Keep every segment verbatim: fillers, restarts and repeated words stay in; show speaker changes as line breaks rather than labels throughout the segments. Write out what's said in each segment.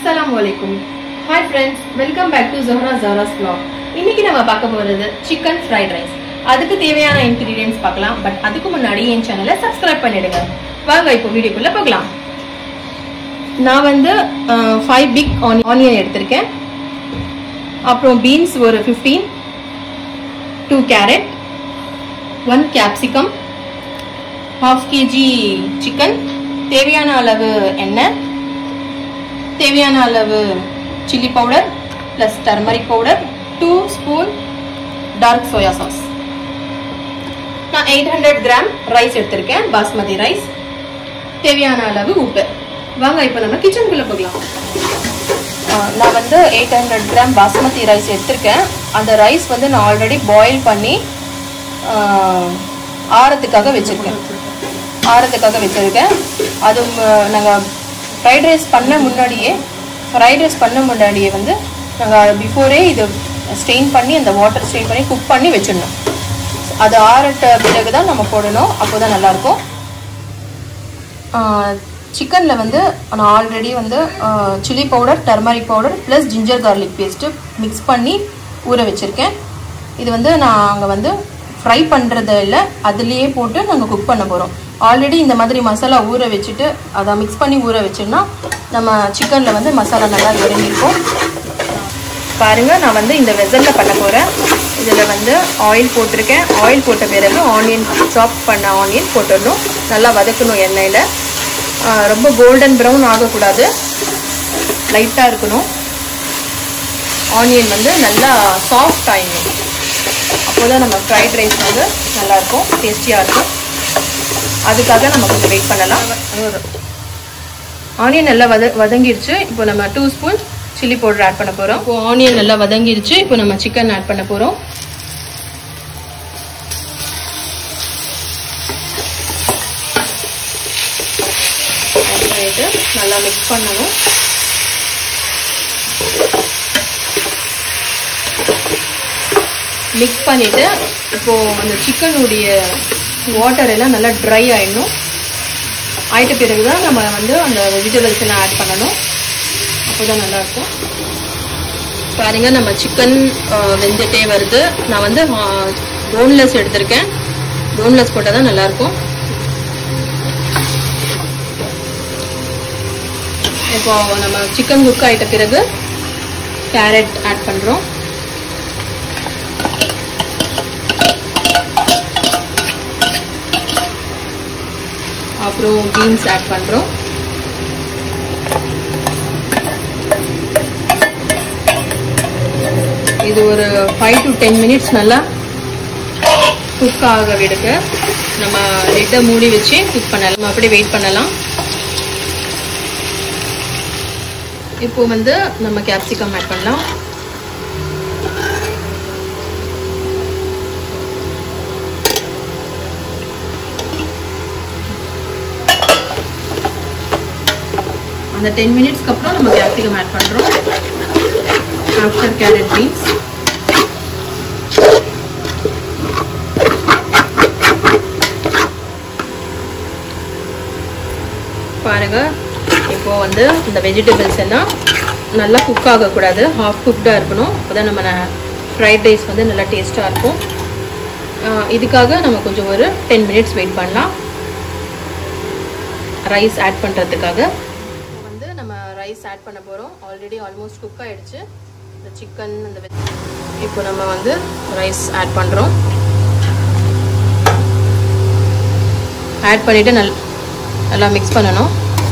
Assalamualaikum. Hi friends, welcome back to Zohra Zahra's vlog. இன்னைக்கு நம்ம பார்க்க போறது chicken fried rice. அதுக்கு தேவையான ingredients பார்க்கலாம். பட் அதுக்கு முன்னாடி என் சேனலை subscribe பண்ணிடுங்க. வாங்க இப்போ வீடியோக்குள்ள போகலாம். நான் வந்து five big onion எடுத்திருக்கேன். அப்புறம் beans ஒரு fifteen, two carrot, one capsicum, half kg chicken, தேவையான அளவு எண்ணெய், தேவையான அளவு chili powder plus turmeric powder, two spoon dark soya sauce. நான் eight hundred gram rice எடுத்திருக்கேன், பாஸ்மதி ரைஸ். தேவையான அளவு உப்பு. வாங்க இப்போ நம்ம கிச்சனுக்குள்ள போகலாம். நான் வந்து eight hundred gram basmati rice எடுத்திருக்கேன். அந்த ரைஸ் வந்து நான் ஆல்ரெடி பாயில் பண்ணி ஆறதுக்காக வச்சிருக்கேன். ஆறதுக்காக வச்சிருக்கேன். அது நாங்கள் ஃப்ரைட் ரைஸ் பண்ண முன்னாடியே ஃப்ரைட் ரைஸ் பண்ண முன்னாடியே வந்து நாங்கள் பிஃபோரே இது ஸ்டெயின் பண்ணி அந்த வாட்டர் ஸ்டெயின் பண்ணி குக் பண்ணி வச்சிடணும். அது ஆறட்ட பிறகு தான் நம்ம போடணும், அப்போ தான் நல்லாயிருக்கும். சிக்கனில் வந்து நான் ஆல்ரெடி வந்து chilli powder, turmeric powder plus ginger garlic paste mix பண்ணி ஊற வச்சுருக்கேன். இது வந்து நாங்கள் வந்து ஃப்ரை பண்ணுறது இல்லை, அதுலேயே போட்டு நாங்கள் குக் பண்ண போகிறோம். ஆல்ரெடி இந்த மாதிரி மசாலா ஊற வச்சுட்டு அதை மிக்ஸ் பண்ணி ஊற வச்சோன்னா நம்ம சிக்கனில் வந்து மசாலா நல்லா இறங்கியிருக்கும். பாருங்கள், நான் வந்து இந்த வெசலில் பண்ண போகிறேன். இதில் வந்து ஆயில் போட்டிருக்கேன். ஆயில் போட்ட பிறகு ஆனியன், சாப் பண்ண ஆனியன் போட்டுடணும். நல்லா வதக்கணும் எண்ணெயில். ரொம்ப கோல்டன் ப்ரௌன் ஆகக்கூடாது, லைட்டாக இருக்கணும். ஆனியன் வந்து நல்லா சாஃப்ட் ஆகிடும். அப்போ தான் நம்ம ஃப்ரைட் ரைஸ் வந்து நல்லாயிருக்கும், டேஸ்டியாக இருக்கும். அதுக்காக நம்ம கொஞ்சம் வெயிட் பண்ணலாம். ஆனியன் நல்லா வத வதங்கிடுச்சு. இப்போ நம்ம two spoon chilli powder add பண்ண போகிறோம். இப்போ ஆனியன் நல்லா வதங்கிடுச்சு. இப்போ நம்ம சிக்கன் ஆட் பண்ண போகிறோம். ஆட் பண்ணிட்டு நல்லா மிக்ஸ் பண்ணணும். மிக்ஸ் பண்ணிவிட்டு இப்போது அந்த சிக்கனுடைய வாட்டர் எல்லாம் நல்லா ட்ரை ஆகிடணும். ஆகிட்ட பிறகு தான் நம்ம வந்து அந்த வெஜிடபிள்ஸ் எல்லாம் ஆட் பண்ணணும். அப்போ தான் நல்லாயிருக்கும். பாருங்க, நம்ம சிக்கன் வெந்துட்டே வருது. நான் வந்து போன்லெஸ் எடுத்திருக்கேன். போன்லெஸ் போட்டால் தான் நல்லாயிருக்கும். இப்போ நம்ம சிக்கன் குக் ஆகிட்ட பிறகு கேரட் ஆட் பண்ணுறோம். அப்புறம் பீன்ஸ் ஆட் பண்ணுறோம். இது ஒரு ஃபைவ் டு டென் மினிட்ஸ் நல்லா குக் ஆக விடுங்க. நம்ம லிட்டை மூடி வச்சு குக் பண்ணலாம். அப்படியே வெயிட் பண்ணலாம். இப்போ வந்து நம்ம கேப்சிகம் ஆட் பண்ணலாம். அந்த டென் மினிட்ஸ்க்கு அப்புறம் நம்ம கேப்சிகம் ஆட் பண்ணுறோம். After carrot beans. பாருங்க, இப்போ வந்து இந்த வெஜிடபிள்ஸ் எல்லாம் நல்லா குக் ஆகக்கூடாது, ஹாஃப் குக்டாக இருக்கணும். அப்போ தான் நம்ம ஃப்ரைட் ரைஸ் வந்து நல்லா டேஸ்ட்டாக இருக்கும். இதுக்காக நம்ம கொஞ்சம் ஒரு டென் மினிட்ஸ் வெயிட் பண்ணலாம் ரைஸ் ஆட் பண்ணுறதுக்காக. ரைஸ் ஆட் பண்ண போகிறோம். ஆல்ரெடி ஆல்மோஸ்ட் குக் ஆகிடுச்சு இந்த சிக்கன். அந்த இப்போ நம்ம வந்து ரைஸ் ஆட் பண்ணுறோம். ஆட் பண்ணிவிட்டு நல் நல்லா மிக்ஸ் பண்ணணும்.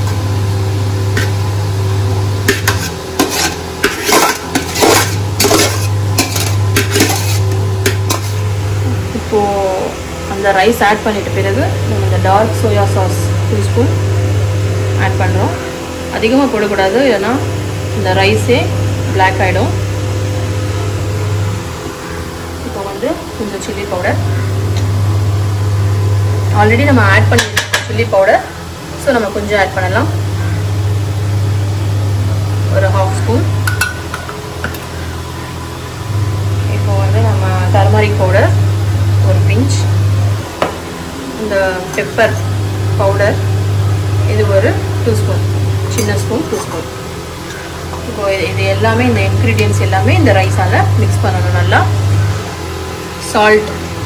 இப்போது அந்த ரைஸ் ஆட் பண்ணிட்ட பிறகு நம்ம இந்த dark soya sauce two spoon add பண்ணுறோம். அதிகமாக போடக்கூடாது, இல்லைன்னா இந்த ரைஸே பிளாக் ஆகிடும். இப்போ வந்து கொஞ்சம் சில்லி பவுடர். ஆல்ரெடி நம்ம ஆட் பண்ணியிருக்கோம் சில்லி பவுடர், ஸோ நம்ம கொஞ்சம் ஆட் பண்ணலாம். ஒரு ஹாஃப் ஸ்பூன். இப்போ வந்து நம்ம டர்மரிக் பவுடர் ஒரு பிஞ்ச், இந்த பெப்பர் பவுடர் இது ஒரு டூ ஸ்பூன், சின்ன ஸ்பூன் டூ ஸ்பூன். இப்போ இது எல்லாமே இந்த இன்க்ரீடியன்ஸ் எல்லாமே இந்த ரைஸால மிக்ஸ் பண்ணணும் நல்லா. சால்ட்,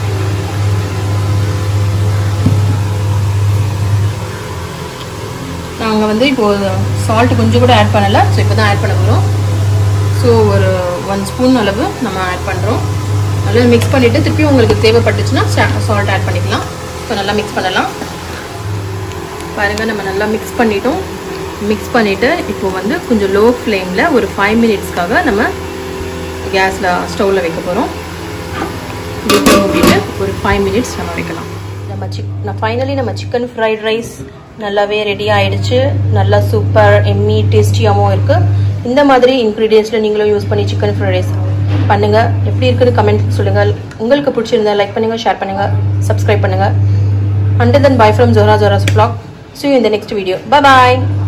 நாங்கள் வந்து இப்போது சால்ட் கொஞ்சம் கூட ஆட் பண்ணலை. ஸோ இப்போ தான் ஆட் பண்ண போகிறோம். ஸோ ஒரு ஒன் ஸ்பூன் அளவு நம்ம ஆட் பண்ணுறோம். நல்லா மிக்ஸ் பண்ணிவிட்டு திருப்பி உங்களுக்கு தேவைப்பட்டுச்சுன்னா சால்ட் ஆட் பண்ணிக்கலாம். இப்போ நல்லா மிக்ஸ் பண்ணலாம். பாருங்கள், நம்ம நல்லா மிக்ஸ் பண்ணிட்டோம். மிக்ஸ் பண்ணிவிட்டு இப்போ வந்து கொஞ்சம் லோ ஃப்ளேமில் ஒரு ஃபைவ் மினிட்ஸ்க்காக நம்ம கேஸில் ஸ்டவ்வில் வைக்க போகிறோம். மூடிட்டு ஒரு ஃபைவ் மினிட்ஸ் நம்ம வைக்கலாம். நம்ம சிக் நான் ஃபைனலி நம்ம சிக்கன் ஃப்ரைட் ரைஸ் நல்லாவே ரெடி ஆகிடுச்சு. நல்லா சூப்பர் எம்மி டேஸ்டியாகவும் இருக்குது. இந்த மாதிரி இன்க்ரீடியன்ஸில் நீங்களும் யூஸ் பண்ணி சிக்கன் ஃப்ரைட் ரைஸ் பண்ணுங்கள். எப்படி இருக்குன்னு கமெண்ட் சொல்லுங்கள். உங்களுக்கு பிடிச்சிருந்தா லைக் பண்ணுங்கள், ஷேர் பண்ணுங்கள், சப்ஸ்கிரைப் பண்ணுங்கள். Until then, bye from Zohra Zohra's vlog. See you in the next video. Bye bye.